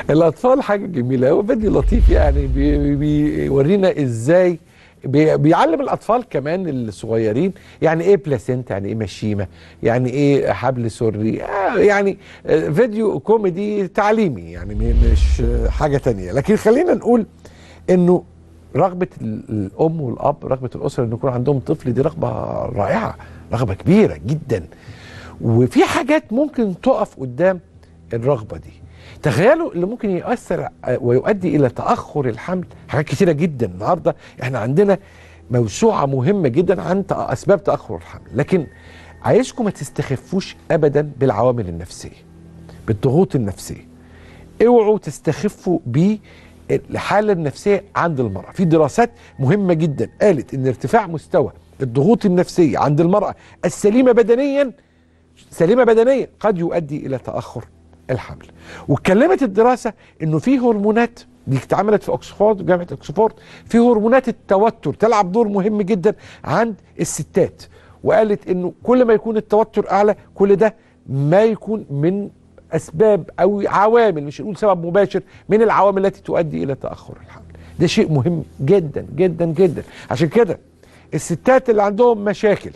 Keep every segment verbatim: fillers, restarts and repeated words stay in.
الاطفال حاجه جميله، هو فيديو لطيف يعني بيورينا بي ازاي بي بيعلم الاطفال كمان الصغيرين يعني ايه بلاسينتا، يعني ايه مشيمه، يعني ايه حبل سري، آه يعني فيديو كوميدي تعليمي يعني مش حاجه تانية. لكن خلينا نقول انه رغبه الام والاب، رغبه الاسره ان يكون عندهم طفل، دي رغبه رائعه، رغبه كبيره جدا. وفي حاجات ممكن تقف قدام الرغبه دي. تخيلوا اللي ممكن يؤثر ويؤدي الى تاخر الحمل، حاجات كتيره جدا. النهارده احنا عندنا موسوعه مهمه جدا عن اسباب تاخر الحمل، لكن عايزكم ما تستخفوش ابدا بالعوامل النفسيه، بالضغوط النفسيه. اوعوا تستخفوا بالحاله النفسيه عند المراه. في دراسات مهمه جدا قالت ان ارتفاع مستوى الضغوط النفسيه عند المراه السليمه بدنيا، سليمه بدنيا، قد يؤدي الى تاخر الحمل. واتكلمت الدراسه انه في هرمونات دي اتعملت في اوكسفورد، جامعه اوكسفورد، في هرمونات التوتر تلعب دور مهم جدا عند الستات. وقالت انه كل ما يكون التوتر اعلى، كل ده ما يكون من اسباب او عوامل، مش نقول سبب مباشر، من العوامل التي تؤدي الى تاخر الحمل. ده شيء مهم جدا جدا جدا. عشان كده الستات اللي عندهم مشاكل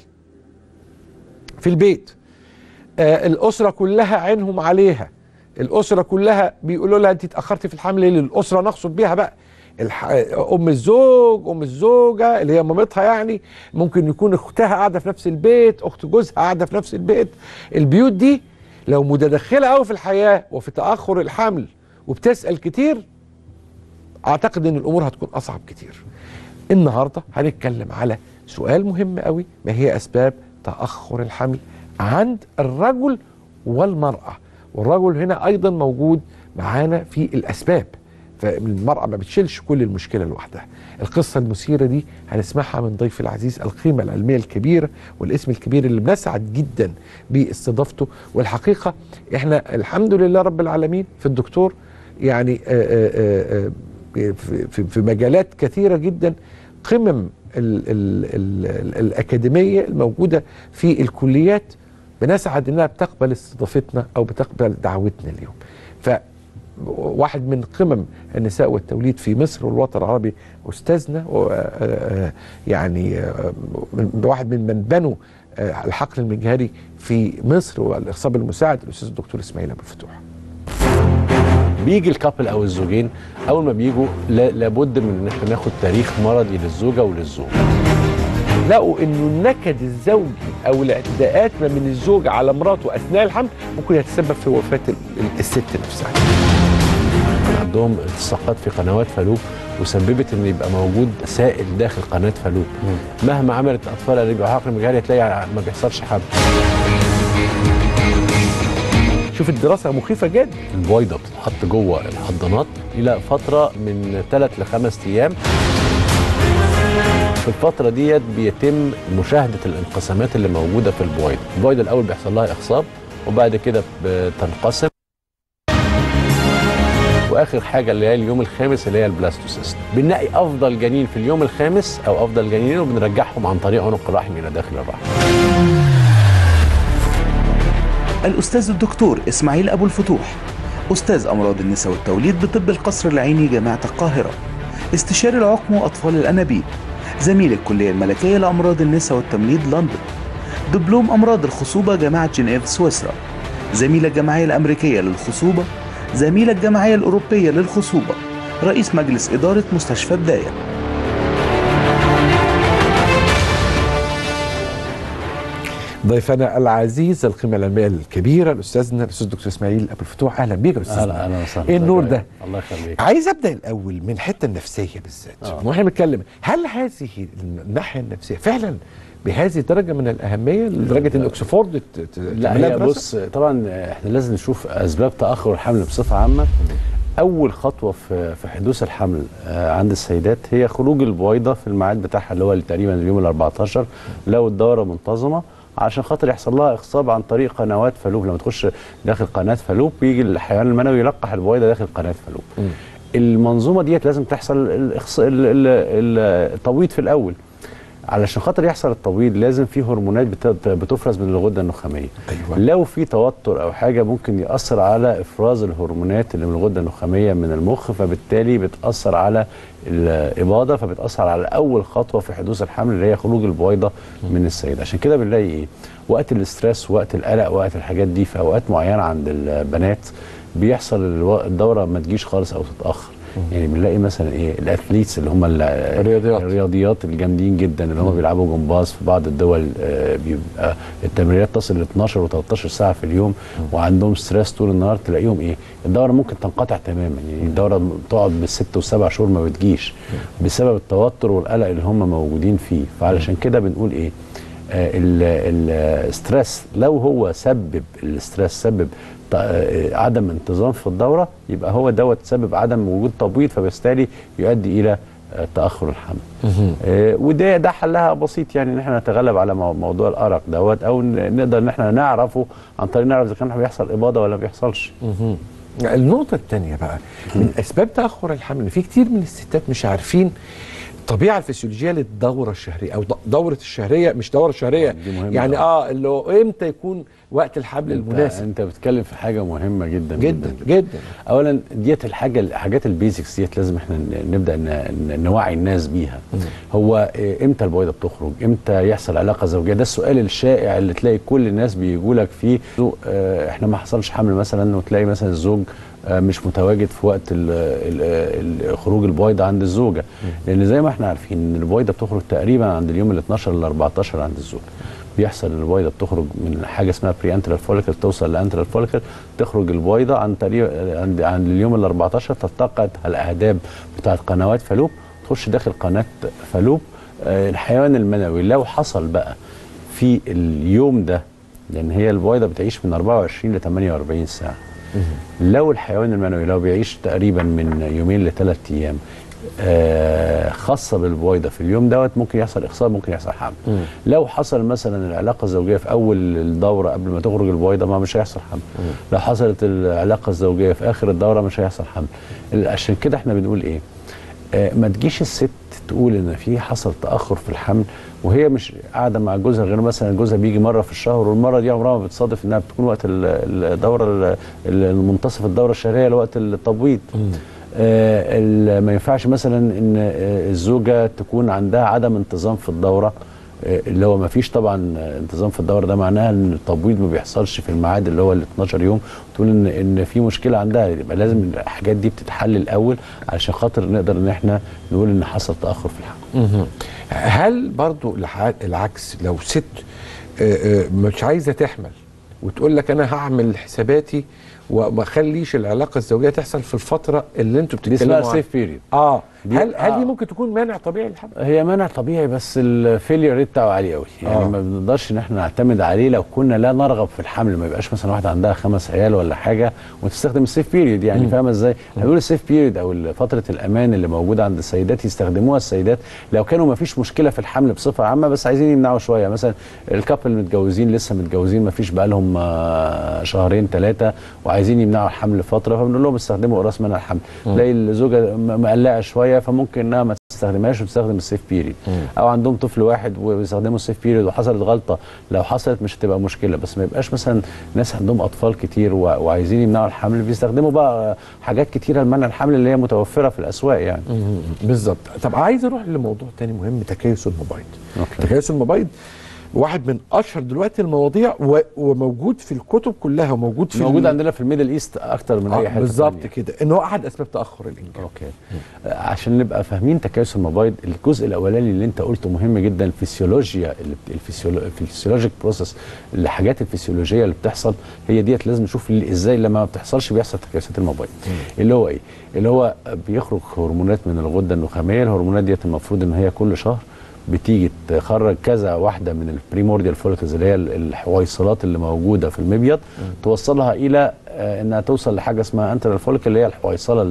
في البيت، آه الاسره كلها عينهم عليها، الاسره كلها بيقولوا لها انت اتاخرتي في الحمل ليه؟ الاسره نقصد بيها بقى الح... ام الزوج، ام الزوجه اللي هي مامتها، يعني ممكن يكون اختها قاعده في نفس البيت، اخت جوزها قاعده في نفس البيت. البيوت دي لو متدخله قوي في الحياه وفي تاخر الحمل وبتسال كتير، اعتقد ان الامور هتكون اصعب كتير. النهارده هنتكلم على سؤال مهم قوي: ما هي اسباب تاخر الحمل عند الرجل والمراه؟ والرجل هنا ايضا موجود معانا في الاسباب، فالمراه ما بتشيلش كل المشكله لوحدها. القصه المثيره دي هنسمعها من ضيف العزيز، القيمه العلميه الكبيره والاسم الكبير اللي بنسعد جدا باستضافته. والحقيقه احنا الحمد لله رب العالمين في الدكتور يعني آآ آآ في, في مجالات كثيره جدا، قمم ال ال ال ال الاكاديميه الموجوده في الكليات بنسعد انها بتقبل استضافتنا او بتقبل دعوتنا اليوم. فواحد من قمم النساء والتوليد في مصر والوطن العربي استاذنا، يعني واحد من من بنوا الحقل المجهري في مصر والاخصاب المساعد، الاستاذ الدكتور اسماعيل ابو الفتوح. بيجي الكابل او الزوجين اول ما بيجوا لابد من ان احنا ناخد تاريخ مرضي للزوجه وللزوج. لقوا انه النكد الزوجي او الاعتداءات ما من الزوج على مراته اثناء الحمل ممكن يتسبب في وفاه الست نفسها. عندهم التصاقات في قنوات فالوب وسببت ان يبقى موجود سائل داخل قناه فالوب. مم. مهما عملت اطفال اللي بيعاقل مجهري تلاقي ما بيحصلش حمل. شوف الدراسه مخيفه جدا. البويضه بتتحط جوه الحضانات الى فتره من ثلاث لخمس ايام. في الفترة ديت بيتم مشاهدة الانقسامات اللي موجودة في البويضة. البويضة الأول بيحصل لها إخصاب وبعد كده بتنقسم، وآخر حاجة اللي هي اليوم الخامس اللي هي البلاستوسيست. بنلاقي أفضل جنين في اليوم الخامس أو أفضل جنينين وبنرجعهم عن طريق عنق الرحم إلى داخل الرحم. الأستاذ الدكتور إسماعيل أبو الفتوح، أستاذ أمراض النساء والتوليد بطب القصر العيني جامعة القاهرة، استشاري العقم وأطفال الأنابيب، زميل الكلية الملكية لأمراض النساء والتمريض لندن، دبلوم أمراض الخصوبة جامعة جنيف سويسرا، زميل الجمعية الأمريكية للخصوبة، زميل الجمعية الأوروبية للخصوبة، رئيس مجلس إدارة مستشفى بداية. ضيفنا العزيز القيمه العلميه الكبيره الاستاذنا الاستاذ الدكتور اسماعيل ابو الفتوح، اهلا بيك يا استاذنا. اهلا اهلا وسهلا. ايه النور ده؟ الله يخليك. عايز ابدا الاول من الحته النفسيه بالذات. واحنا بنتكلم، هل هذه الناحيه النفسيه فعلا بهذه الدرجه من الاهميه لدرجه ان اوكسفورد لا هي بص، طبعا احنا لازم نشوف اسباب تاخر الحمل بصفه عامه. اول خطوه في في حدوث الحمل عند السيدات هي خروج البويضه في الميعاد بتاعها اللي هو تقريبا اليوم ال أربعتاشر لو الدوره منتظمه، عشان خاطر يحصل لها اخصاب عن طريق قنوات فالوب. لما تخش داخل قناه فالوب بيجي الحيوان المنوي يلقح البويضه داخل قناه فالوب. م. المنظومه ديت لازم تحصل التبويض في الاول. علشان خاطر يحصل التبويض لازم في هرمونات بتفرز من الغده النخاميه. أيوة. لو في توتر او حاجه ممكن ياثر على افراز الهرمونات اللي من الغده النخاميه من المخ، فبالتالي بتاثر على الاباضه، فبتاثر على اول خطوه في حدوث الحمل اللي هي خروج البويضه من السيد. عشان كده بنلاقي ايه وقت الاسترس وقت القلق وقت الحاجات دي في اوقات معينه عند البنات بيحصل الدوره ما تجيش خالص او تتاخر. يعني بنلاقي مثلا ايه الاثليتس اللي هم الرياضيات الرياضيات الجامدين جدا اللي هم بيلعبوا جمباز في بعض الدول، آه بيبقى التمرينات تصل ل اتناشر وتلتاشر ساعه في اليوم وعندهم ستريس طول النهار، تلاقيهم ايه الدوره ممكن تنقطع تماما. يعني الدوره بتقعد بالست والسبع شهور ما بتجيش بسبب التوتر والقلق اللي هم موجودين فيه. فعلشان كده بنقول ايه آه الستريس لو هو سبب الستريس سبب عدم انتظام في الدوره يبقى هو دوت سبب عدم وجود تبويض، فبالتالي يؤدي الى تاخر الحمل. آه وده ده حلها بسيط، يعني ان احنا نتغلب على موضوع الارق دوت او نقدر ان احنا نعرفه عن طريق نعرف اذا كان بيحصل اباضه ولا ما بيحصلش. النقطه الثانيه بقى من اسباب تاخر الحمل، في كتير من الستات مش عارفين الطبيعه الفسيولوجيه للدوره الشهريه او دوره الشهريه، مش دوره شهريه يعني اه اللي هو امتى يكون وقت الحمل المناسب. انت بتتكلم في حاجه مهمه جدا جدا جدا, جدا. اولا ديت الحاجه الحاجات البيزكس ديت لازم احنا نبدا نوعي الناس بيها. م. هو امتى البويضه بتخرج؟ امتى يحصل علاقه زوجيه؟ ده السؤال الشائع اللي تلاقي كل الناس بيجوا لك فيه. اه احنا ما حصلش حمل مثلا، وتلاقي مثلا الزوج مش متواجد في وقت ال ال خروج البويضه عند الزوجه. م. لان زي ما احنا عارفين ان البويضه بتخرج تقريبا عند اليوم ال اتناشر ل اربعتاشر عند الزوجه. بيحصل البويضه بتخرج من حاجه اسمها بري انترال فوليكل توصل لانترال فوليكل، تخرج البويضه عن تقريبا عند عند اليوم ال اربعتاشر تلتقط الاهداب بتاعت قنوات فالوب، تخش داخل قناه فالوب. آه الحيوان المنوي لو حصل بقى في اليوم ده، لان هي البويضه بتعيش من اربعة وعشرين ل تمنية واربعين ساعه، لو الحيوان المنوي لو بيعيش تقريبا من يومين لثلاث ايام آه خاصه بالبويضه في اليوم دوت، ممكن يحصل اخصاب، ممكن يحصل حمل. م. لو حصل مثلا العلاقه الزوجيه في اول الدوره قبل ما تخرج البويضه ما مش هيحصل حمل. م. لو حصلت العلاقه الزوجيه في اخر الدوره مش هيحصل حمل. عشان كده احنا بنقول ايه آه ما تجيش الست تقول ان في حصل تاخر في الحمل وهي مش قاعده مع جوزها، غير مثلا جوزها بيجي مره في الشهر، والمره دي عمرها ما بتصادف انها بتكون وقت الدوره المنتصف الدوره الشهريه لوقت التبويض. آه ما ينفعش مثلا ان الزوجه تكون عندها عدم انتظام في الدوره، آه اللي هو ما فيش طبعا انتظام في الدوره، ده معناها ان التبويض ما بيحصلش في الميعاد اللي هو ال اتناشر يوم، تقول ان ان في مشكله عندها. يبقى لازم الحاجات دي بتتحل الاول علشان خاطر نقدر ان احنا نقول ان حصل تاخر في الحمل. هل برضو العكس لو ست آه مش عايزه تحمل وتقول لك انا هعمل حساباتي وما اخليش العلاقه الزوجيه تحصل في الفتره اللي انتوا بتتكلموا عنها، سيف بيريد اه هل هل دي ممكن تكون مانع طبيعي للحمل؟ هي مانع طبيعي بس الفيلير ريت بتاعه عالي قوي، يعني آه. ما بنقدرش ان احنا نعتمد عليه لو كنا لا نرغب في الحمل. ما يبقاش مثلا واحده عندها خمس عيال ولا حاجه وتستخدم السيف بيريد، يعني فاهمه ازاي؟ هنقول السيف بيريد او فتره الامان اللي موجوده عند السيدات يستخدموها السيدات لو كانوا ما فيش مشكله في الحمل بصفه عامه، بس عايزين يمنعوا شويه. مثلا الكابل متجوزين لسه متجوزين ما فيش بقى لهم شهرين ثلاثه وعايزين يمنعوا الحمل فتره، فبنقول لهم استخدموا قراص منع الحمل. تلاقي الزوجه مقلقه شويه فممكن انها ما تستخدمهاش وتستخدم السيف بيريد. او عندهم طفل واحد وبيستخدموا السيف بيريد وحصلت غلطه، لو حصلت مش هتبقى مشكله. بس ما يبقاش مثلا ناس عندهم اطفال كتير وعايزين يمنعوا الحمل بيستخدموا بقى حاجات كتيره لمنع الحمل اللي هي متوفره في الاسواق يعني. بالظبط. طب عايز اروح لموضوع تاني مهم، تكيس المبيض. تكيس المبيض واحد من اشهر دلوقتي المواضيع وموجود في الكتب كلها وموجود في موجود عندنا في الميدل ايست اكتر من آه اي حته. بالظبط كده، ان هو احد اسباب تاخر الانجاب. اوكي. م. عشان نبقى فاهمين تكيس المبيض، الجزء الاولاني اللي انت قلته مهم جدا، الفسيولوجيا الفسيولوجيك بروسس، الحاجات الفسيولوجيه اللي بتحصل هي ديت لازم نشوف ازاي لما ما بتحصلش بيحصل تكيسات المبيض. م. اللي هو ايه؟ اللي هو بيخرج هرمونات من الغده النخاميه، الهرمونات ديت المفروض ان هي كل شهر بتيجي تخرج كذا واحده من البريمورديال فوليكلز اللي هي الحويصلات اللي موجوده في المبيض، توصلها الى انها توصل لحاجه اسمها انترال فوليكل اللي هي الحويصله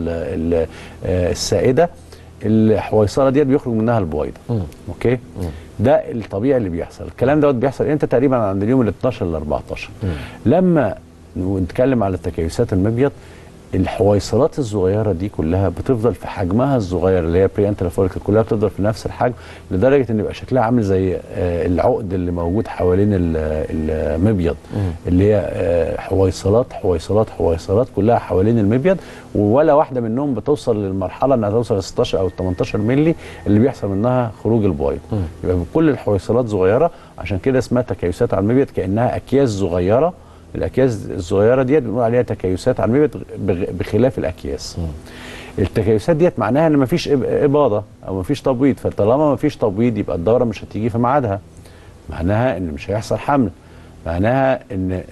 السائده. الحويصله ديت بيخرج منها البويضه. اوكي. مم. ده الطبيعي اللي بيحصل. الكلام دوت بيحصل امتى؟ تقريبا عند اليوم ال اتناشر ل اربعتاشر. مم. لما نتكلم على تكيسات المبيض، الحويصلات الصغيره دي كلها بتفضل في حجمها الصغير اللي هي بري انترال فوليكل كلها بتفضل في نفس الحجم لدرجه ان يبقى شكلها عامل زي العقد اللي موجود حوالين المبيض اللي هي حويصلات حويصلات حويصلات كلها حوالين المبيض، ولا واحده منهم بتوصل للمرحله انها توصل ل ستاشر او تمنتاشر مللي اللي بيحصل منها خروج البويض. يبقى كل الحويصلات صغيره، عشان كده اسمها تكيسات على المبيض، كانها اكياس صغيره. الاكياس الصغيره ديت بنقول عليها تكيسات على المبيض بخلاف الاكياس. م. التكيسات ديت معناها ان مفيش اباضه او مفيش تبويض، فطالما مفيش تبويض يبقى الدوره مش هتيجي في ميعادها، معناها ان مش هيحصل حمل، معناها ان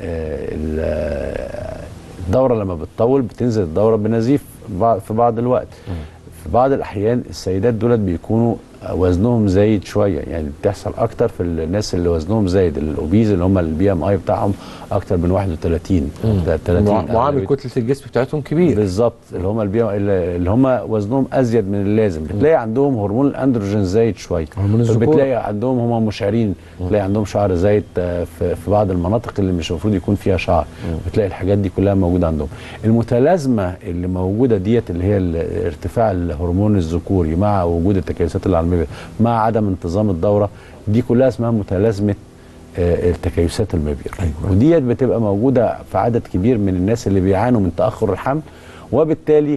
الدوره لما بتطول بتنزل الدوره بنزيف في بعض الوقت. م. في بعض الاحيان السيدات دولت بيكونوا وزنهم زايد شويه، يعني بتحصل اكتر في الناس اللي وزنهم زايد، الاوبيز اللي هم البي ام اي بتاعهم اكتر من واحد وتلاتين معامل كتله الجسم بتاعتهم كبير بالظبط، اللي هم البي اللي هم وزنهم ازيد من اللازم، بتلاقي عندهم هرمون الاندروجين زايد شويه، بتلاقي عندهم هم مشعرين، بتلاقي عندهم شعر زايد في بعض المناطق اللي مش المفروض يكون فيها شعر، بتلاقي الحاجات دي كلها موجوده عندهم. المتلازمه اللي موجوده ديت اللي هي ارتفاع الهرمون الذكوري مع وجود التكيسات اللي على المبيض مع عدم انتظام الدوره، دي كلها اسمها متلازمه التكيسات المبيض. أيوة. وديت بتبقى موجوده في عدد كبير من الناس اللي بيعانوا من تاخر الحمل، وبالتالي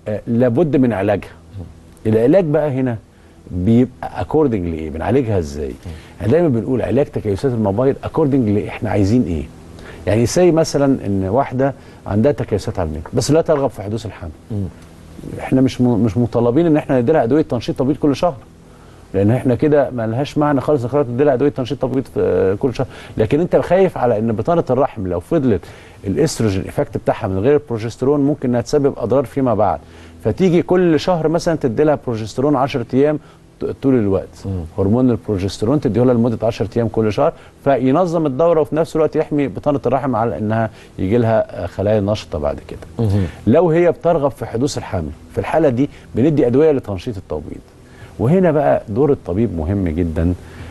لابد من علاجها. العلاج بقى هنا بيبقى اكوردنج لايه؟ بنعالجها ازاي؟ احنا دايما بنقول علاج تكيسات المبيض اكوردنج لايه احنا عايزين ايه. يعني زي مثلا ان واحده عندها تكيسات على المبيض بس لا ترغب في حدوث الحمل، م. احنا مش مش مطالبين ان احنا نديلها ادويه تنشيط تبويض كل شهر، لان احنا كده ما لهاش معنى خالص ان حضرتك تديلها ادويه تنشيط تبويض كل شهر. لكن انت خايف على ان بطانه الرحم لو فضلت الاستروجين ايفكت بتاعها من غير البروجسترون ممكن انها تسبب اضرار فيما بعد، فتيجي كل شهر مثلا تديلها بروجسترون عشرة ايام طول الوقت، م. هرمون البروجسترون تديه لها لمده عشرة ايام كل شهر، فينظم الدوره وفي نفس الوقت يحمي بطانه الرحم على انها يجي لها خلايا نشطه بعد كده. م. لو هي بترغب في حدوث الحمل في الحاله دي بندي ادويه لتنشيط التبويض. وهنا بقى دور الطبيب مهم جدا،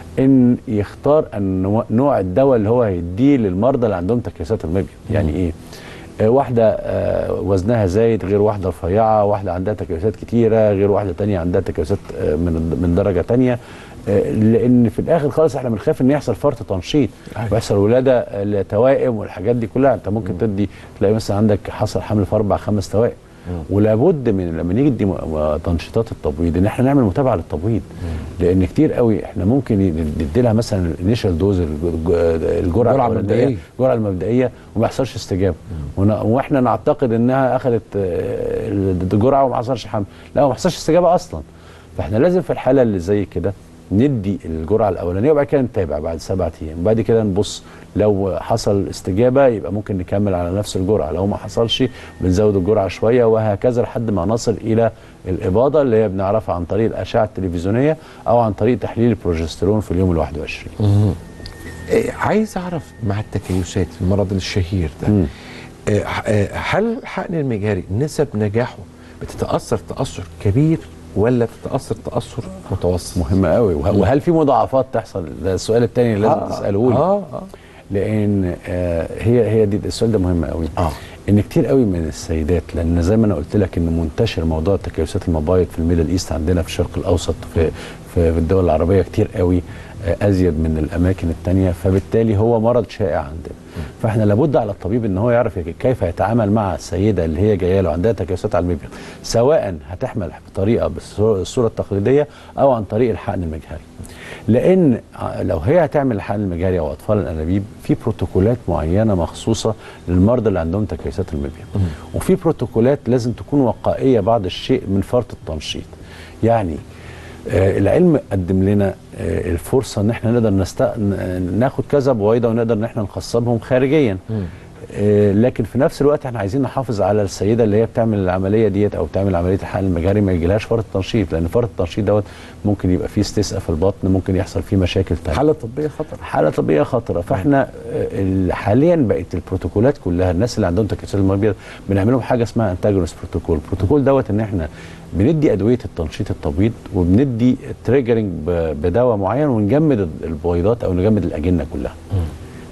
ان يختار نوع الدواء اللي هو هيديه للمرضى اللي عندهم تكيسات المبيض. يعني ايه؟ آه واحده آه وزنها زايد غير واحده رفيعه، واحده عندها تكيسات كتيره غير واحده تانية عندها تكيسات آه من من درجه تانية، آه لان في الاخر خالص احنا بنخاف ان يحصل فرط تنشيط ويحصل ولاده لتوائم والحاجات دي كلها. انت ممكن تدي تلاقي مثلا عندك حصل حمل في اربع خمس توائم، ولابد من لما نيجي ندي تنشيطات التبويض ان احنا نعمل متابعه للتبويض، لان كتير قوي احنا ممكن ندي لها مثلا الانيشال دوز الجرعه المبدئيه الجرعه المبدئيه وما يحصلش استجابه، واحنا نعتقد انها اخذت الجرعه وما حصلش حمل، لا ما حصلش استجابه اصلا. فاحنا لازم في الحاله اللي زي كده ندي الجرعه الاولانيه وبعد كده نتابع بعد سبعة ايام، وبعد كده نبص لو حصل استجابه يبقى ممكن نكمل على نفس الجرعه، لو ما حصلش بنزود الجرعه شويه، وهكذا لحد ما نصل الى الاباضه اللي هي بنعرفها عن طريق الاشعه التلفزيونيه او عن طريق تحليل البروجسترون في اليوم الواحد وعشرين. إيه عايز اعرف مع التكيسات المرض الشهير ده، إيه هل الحقن المجهري نسب نجاحه بتتاثر تاثر كبير ولا بتتاثر تاثر متوسط؟ مهمه قوي. وهل في مضاعفات تحصل؟ ده السؤال الثاني اللي لازم آه تساله لي. آه آه. لان آه هي هي دي السؤال ده مهم قوي. آه. ان كتير قوي من السيدات، لان زي ما انا قلت لك ان منتشر موضوع تكيسات المبايض في الميدل ايست عندنا في الشرق الاوسط في في الدول العربيه كتير قوي، آه ازيد من الاماكن الثانيه، فبالتالي هو مرض شائع عندنا. فاحنا لابد على الطبيب ان هو يعرف كيف يتعامل مع السيده اللي هي جايه له عندها تكيسات على المبيض، سواء هتحمل بطريقه بالصوره التقليديه او عن طريق الحقن المجهري. لان لو هي هتعمل الحقن المجهري او اطفال الانابيب في بروتوكولات معينه مخصوصه للمرضى اللي عندهم تكيسات المبيض، وفي بروتوكولات لازم تكون وقائيه بعض الشيء من فرط التنشيط. يعني آه العلم قدم لنا آه الفرصه ان احنا نقدر نست... ناخد كذا بويضه ونقدر ان احنا نخصبهم خارجيا، آه لكن في نفس الوقت احنا عايزين نحافظ على السيده اللي هي بتعمل العمليه ديت او بتعمل عمليه الحقن المجهري ما يجيلهاش فرط تنشيط، لان فرط التنشيط دوت ممكن يبقى فيه استسقاء في البطن، ممكن يحصل فيه مشاكل تانية، حاله طبيه خطره حاله طبيه خطره. فاحنا آه حاليا بقت البروتوكولات كلها الناس اللي عندهم تكيسات المبيض بنعمل لهم حاجه اسمها انتاجونست بروتوكول. البروتوكول دوت ان احنا بندي ادويه التنشيط التبويض وبندي تريجرنج بدواء معين ونجمد البويضات او نجمد الاجنه كلها.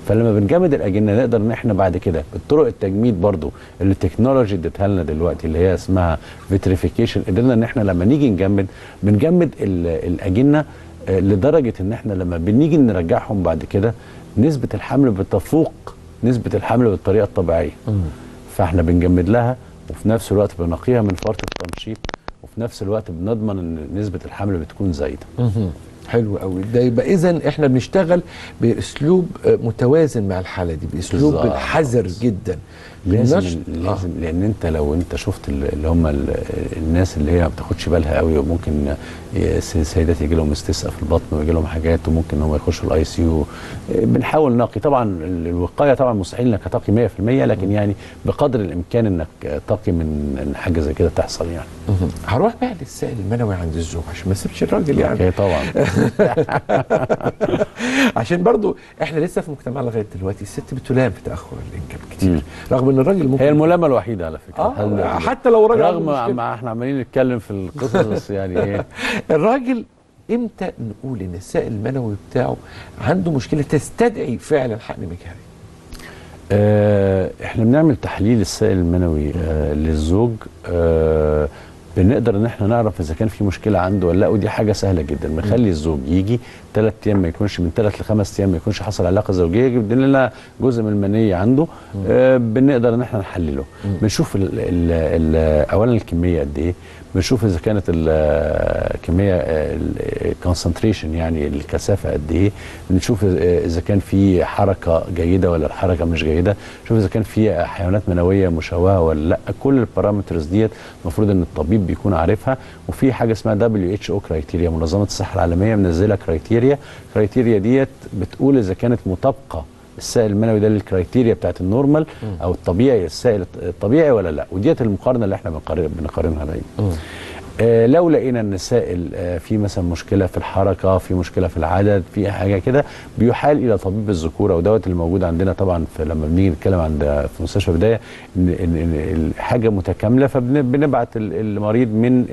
فلما بنجمد الاجنه نقدر ان احنا بعد كده بالطرق التجميد برضو اللي التكنولوجي اديتها لنا دلوقتي اللي هي اسمها فيتريفيكيشن، قدرنا ان احنا لما نيجي نجمد بنجمد الاجنه لدرجه ان احنا لما بنيجي نرجعهم بعد كده نسبه الحمل بتفوق نسبه الحمل بالطريقه الطبيعيه. فاحنا بنجمد لها وفي نفس الوقت بنقيها من فرط التنشيط، وفي نفس الوقت بنضمن ان نسبه الحمل بتكون زايده. حلو قوي. ده يبقى اذا احنا بنشتغل باسلوب متوازن مع الحاله دي، باسلوب الحذر جدا. لازم لازم آه. لان انت لو انت شفت اللي هم الناس اللي هي ما بتاخدش بالها قوي، وممكن السيدات يجي لهم استسقاء في البطن ويجي لهم حاجات، وممكن هم يخشوا الاي سي يو. بنحاول نقي طبعا الوقايه، طبعا مستحيل انك تقي مية في المية، لكن يعني بقدر الامكان انك تقي من حاجه زي كده تحصل يعني. هروح بقى للسائل المنوي عند الزوج عشان ما اسيبش الراجل يعني. اوكي طبعا. عشان برضو احنا لسه في مجتمع لغايه دلوقتي الست بتلام في تاخر الانجاب كتير، رغم ان الراجل ممكن هي الملامه الوحيده على فكره. آه حتى لو الراجل رغم ما احنا عمالين نتكلم في القصص يعني ايه الراجل امتى نقول ان السائل المنوي بتاعه عنده مشكله تستدعي فعلا حقن مجهري؟ آه احنا بنعمل تحليل السائل المنوي آه للزوج، آه بنقدر ان احنا نعرف اذا كان في مشكله عنده ولا لا، ودي حاجه سهله جدا. بنخلي الزوج يجي ثلاث ايام ما يكونش من ثلاث لخمس ايام ما يكونش حصل علاقه زوجيه، يجيب لنا جزء من المنيه عنده، آه بنقدر ان احنا نحلله. بنشوف ال ال ال اولا الكميه قد ايه، بنشوف اذا كانت الكميه الكونسنتريشن يعني الكثافه قد ايه، بنشوف اذا كان في حركه جيده ولا الحركه مش جيده، نشوف اذا كان في حيوانات منويه مشوهه ولا لا. كل البارامترز ديت المفروض ان الطبيب بيكون عارفها. وفي حاجه اسمها دبليو اتش او كرايتيريا، منظمه الصحه العالميه منزله كرايتيريا، الكرايتيريا ديت بتقول اذا كانت مطابقه السائل المنوي ده للكرايتيريا بتاعت النورمال او الطبيعي، السائل الطبيعي ولا لا. وديت المقارنه اللي احنا بنقارنها دايما. آه لو لقينا ان السائل آه في مثلا مشكله في الحركه، في مشكله في العدد، في حاجه كده، بيحال الى طبيب الذكوره، ودوت اللي موجود عندنا طبعا في لما بنيجي نتكلم عند في مستشفى بدايه ان ان الحاجه متكامله، فبنبعت المريض من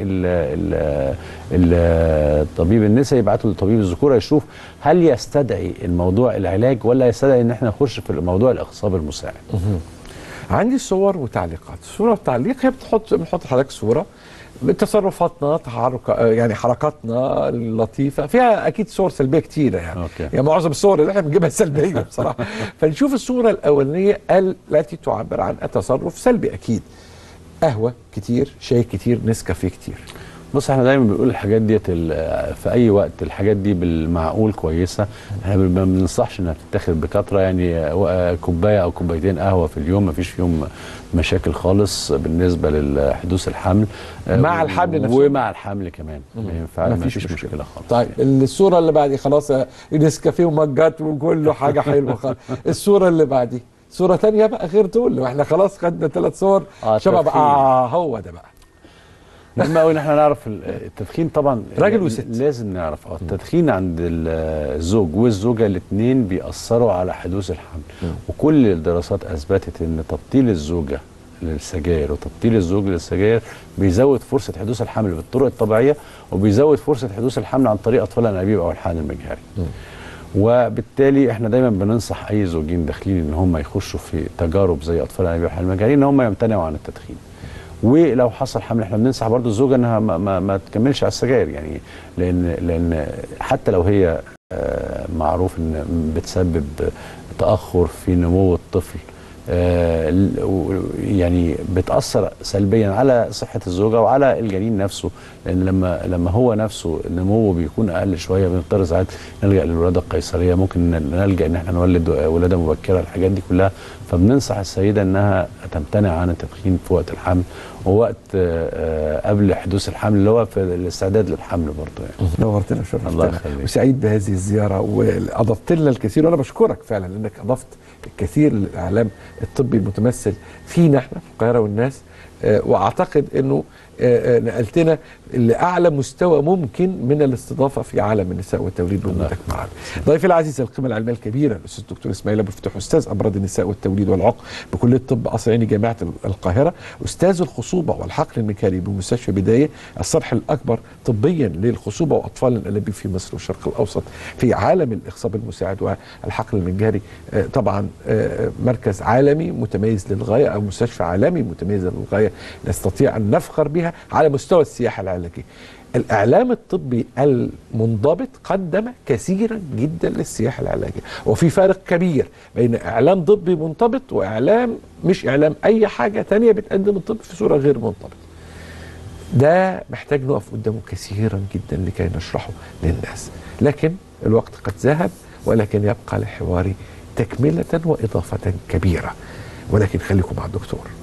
الطبيب النساء يبعته لطبيب الذكوره يشوف هل يستدعي الموضوع العلاج ولا يستدعي ان احنا نخش في موضوع الاخصاب المساعد. عندي صور وتعليقات. صوره وتعليق هي بتحط بنحط لحضرتك صوره تصرفاتنا، تحرك يعني حركاتنا اللطيفه، فيها اكيد صور سلبيه كتيره يعني. أوكي. يعني معظم الصور اللي احنا بنجيبها سلبيه بصراحه. فنشوف الصوره الاولانيه التي تعبر عن تصرف سلبي اكيد. قهوه كتير، شاي كتير، نسكافيه كتير. بص احنا دايما بنقول الحاجات ديت في اي وقت الحاجات دي بالمعقول كويسه، احنا ما بننصحش انها تتاخد بكثره، يعني كوبايه او كوبايتين قهوه في اليوم ما فيش فيهم مشاكل خالص بالنسبه لحدوث الحمل مع الحمل نفسه ومع الحمل كمان ما ينفعش، ما فيش مشكله, مشكلة خالص. طيب يعني. الصوره اللي بعدي خلاص نسكافيه ومجات وكله حاجه حلوه خالص. الصوره اللي بعدي صوره ثانيه بقى غير دول، واحنا خلاص خدنا ثلاث صور آه شباب. اه هو ده بقى مهم قوي ان احنا نعرف التدخين طبعا راجل وست لازم نعرف. اه التدخين عند الزوج والزوجه الاثنين بيأثروا على حدوث الحمل. م. وكل الدراسات اثبتت ان تبطيل الزوجه للسجاير وتبطيل الزوج للسجاير بيزود فرصه حدوث الحمل بالطرق الطبيعيه، وبيزود فرصه حدوث الحمل عن طريق اطفال الانابيب او الحقن المجهري. م. وبالتالي احنا دايما بننصح اي زوجين داخلين ان هم يخشوا في تجارب زي اطفال الانابيب والحقن المجهري ان هم يمتنعوا عن التدخين. ولو حصل حمل احنا بننصح برضو الزوجه انها ما, ما, ما تكملش على السجاير، يعني لان لان حتى لو هي معروف ان بتسبب تاخر في نمو الطفل، يعني بتاثر سلبيا على صحه الزوجه وعلى الجنين نفسه، لان لما لما هو نفسه نموه بيكون اقل شويه بنضطر ساعات نلجا للولاده القيصريه، ممكن نلجا ان احنا نولد ولاده مبكره، الحاجات دي كلها. فبننصح السيده انها تمتنع عن التدخين في وقت الحمل ووقت قبل حدوث الحمل اللي هو في الاستعداد للحمل برضه يعني. نورتنا وشرفتنا. الله يخليك. وسعيد بهذه الزياره واضفت لنا الكثير، وانا بشكرك فعلا لانك اضفت الكثير للاعلام الطبي المتمثل فينا احنا في القاهره والناس. آه واعتقد انه آه نقلتنا لاعلى مستوى ممكن من الاستضافه في عالم النساء والتوليد بوجودك معنا. ضيفي العزيز القيمه العلميه الكبيره الاستاذ الدكتور اسماعيل ابو الفتوح، استاذ امراض النساء والتوليد التوليد والعقم بكليه طب قصر عيني جامعه القاهره، استاذ الخصوبه والحقل الميكاني بمستشفى بدايه، الصرح الاكبر طبيا للخصوبه واطفال الانابيب في مصر والشرق الاوسط في عالم الاخصاب المساعد والحقل المجهري. طبعا مركز عالمي متميز للغايه او مستشفى عالمي متميز للغايه نستطيع ان نفخر بها على مستوى السياحه العلاجيه. الإعلام الطبي المنضبط قدم كثيرا جدا للسياحة العلاجية، وفي فرق كبير بين إعلام طبي منضبط وإعلام مش إعلام أي حاجة تانية بتقدم الطب في صورة غير منضبطة. ده محتاج نقف قدامه كثيرا جدا لكي نشرحه للناس، لكن الوقت قد ذهب، ولكن يبقى لحواري تكملة وإضافة كبيرة، ولكن خليكم مع الدكتور.